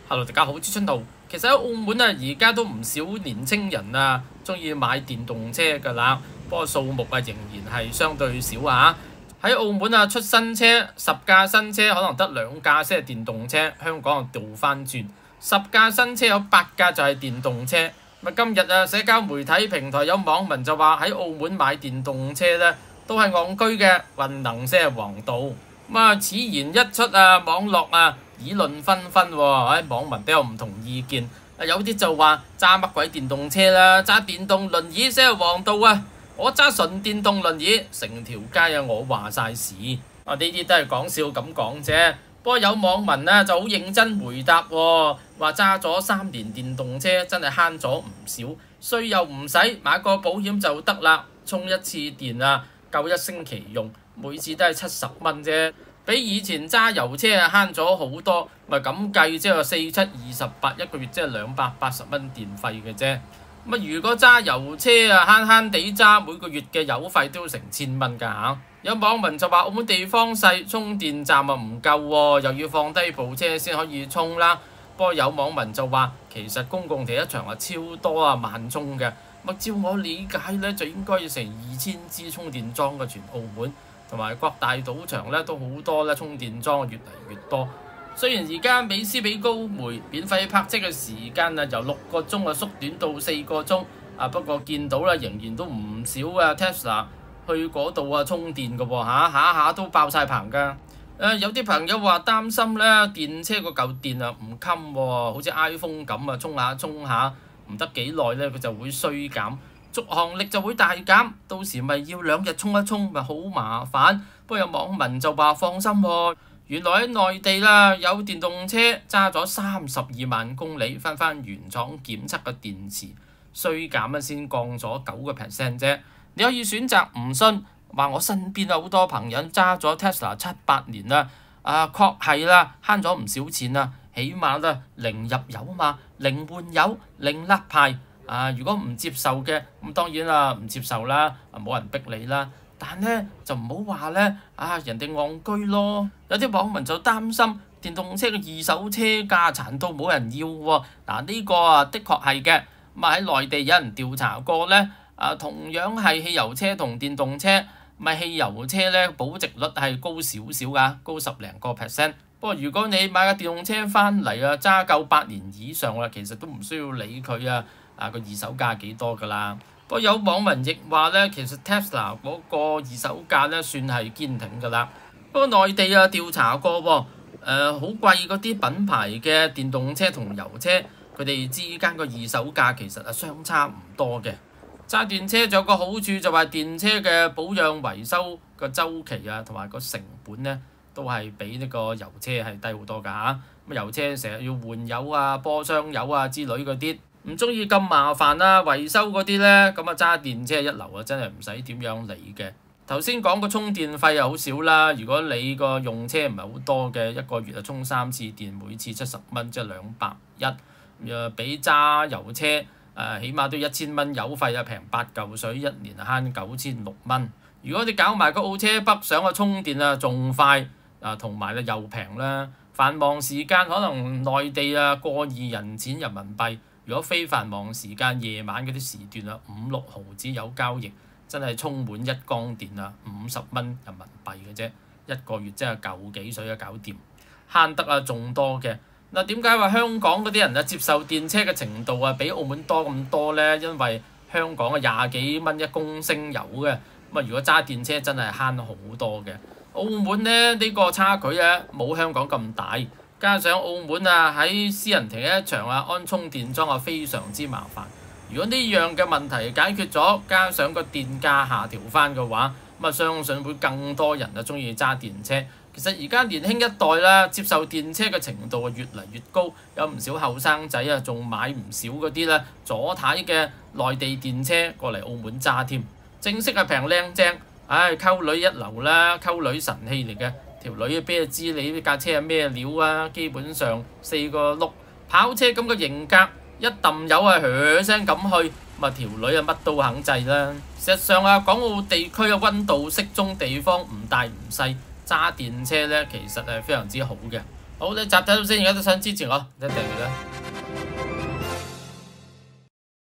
Hello，大家好，朱春道。其實喺澳門啊，而家都唔少年青人啊，中意買電動車㗎啦。不過數目啊，仍然係相對少啊。喺澳門啊，出新車10架新車，可能得2架先係電動車。香港就調翻轉，10架新車有8架就係電動車。今日啊，社交媒體平台有網民就話喺澳門買電動車咧，都係戇居嘅，運能先係王道。此言一出啊，網絡啊議論紛紛喎。網民都有唔同意見。有啲就話揸乜鬼電動車啦，揸電動輪椅先係王道啊！我揸純電動輪椅，成條街啊我話晒事。呢啲都係講笑咁講啫。不過有網民啊就好認真回答喎，話揸咗3年電動車真係慳咗唔少，稅又唔使，買個保險就得啦。充一次電啊，夠1星期用，每次都係70蚊啫，比以前揸油車啊慳咗好多。咁計即係4、7、28一個月，即係280蚊電費嘅啫。如果揸油車啊慳慳地揸，每個月嘅油費都成1000蚊㗎嚇。有網民就話澳門地方細，充電站啊唔夠喎，又要放低部車先可以充啦。不過有網民就話其實公共停車場啊超多啊慢充嘅。照我理解咧，就應該要成2000支充電樁嘅全澳門，同埋各大賭場咧都好多咧充電樁，越嚟越多。雖然而家美斯比高梅免費泊車嘅時間啊由6個鐘啊縮短到4個鐘，不過見到啦仍然都唔少啊 Tesla 去嗰度啊充電嘅喎，下下都爆晒棚㗎。有啲朋友話擔心咧電車個嚿電啊唔襟喎，好似 iPhone 咁啊充下唔得幾耐咧佢就會衰減，續航力就會大減，到時咪要2日充一充咪好麻煩。不過有網民就話放心喎，原來喺內地啦有電動車揸咗32萬公里，翻原廠檢測嘅電池衰減啊先降咗9% 啫。你可以選擇唔信，話我身邊有好多朋友揸咗 Tesla 7、8年啦，確係啦慳咗唔少錢啦，起碼啦零入油嘛，零換油，零甩牌。如果唔接受嘅咁當然啦唔接受啦，冇人逼你啦。但咧就唔好話咧人哋戇居咯。有啲網民就擔心電動車嘅二手車價殘到冇人要喎。呢個的確係嘅。喺內地有人調查過咧，同樣係汽油車同電動車，汽油車咧保值率係高少少㗎，高10零個%。不過如果你買個電動車翻嚟揸夠8年以上啦，其實都唔需要理佢個二手價幾多㗎啦。不過有網民亦話咧，其實 Tesla 嗰個二手價咧算係堅挺㗎啦。不過內地調查過喎，好貴嗰啲品牌嘅電動車同油車，佢哋之間個二手價其實相差唔多嘅。揸電車仲有個好處就係電車嘅保養維修個週期同埋個成本咧，都係比呢個油車係低好多㗎嚇。油車成日要換油波箱油之類嗰啲，唔中意咁麻煩維修嗰啲咧，咁揸電車一流真係唔使點樣理嘅。頭先講個充電費又好少啦，如果你個用車唔係好多嘅，一個月充3次電，每次70蚊，即係210，比揸油車起碼都1000蚊油費平8嚿水，一年慳9600蚊。如果你搞埋個澳車北上充電仲快同埋又平啦。繁忙時間可能內地過2人錢人民幣，如果非繁忙時間夜晚嗰啲時段5、6毫子有交易，真係充滿1缸電50蚊人民幣嘅啫，一個月真係嚿幾水搞掂，慳得仲多嘅。點解話香港嗰啲人接受電車嘅程度比澳門多咁多呢？因為香港20幾蚊1公升油嘅，如果揸電車真係慳好多嘅。澳門呢個差距冇香港咁大，加上澳門喺私人停車場安充電樁非常之麻煩。如果呢樣嘅問題解決咗，加上個電價下調翻嘅話，相信會更多人中意揸電車。其實而家年輕一代接受電車嘅程度越嚟越高，有唔少後生仔仲買唔少嗰啲左軚嘅內地電車過嚟澳門揸添，正式平靚正，溝女一流啦，溝女神器嚟嘅。條女邊知你呢架車係咩料基本上4個轆，跑車咁嘅型格，一揼油噓聲咁去，條女乜都肯制啦。事實上港澳地區嘅溫度適中，地方唔大唔細，揸電車其實係非常之好嘅。 好，你集睇到先，而家都想支持我，一定訂閱啦。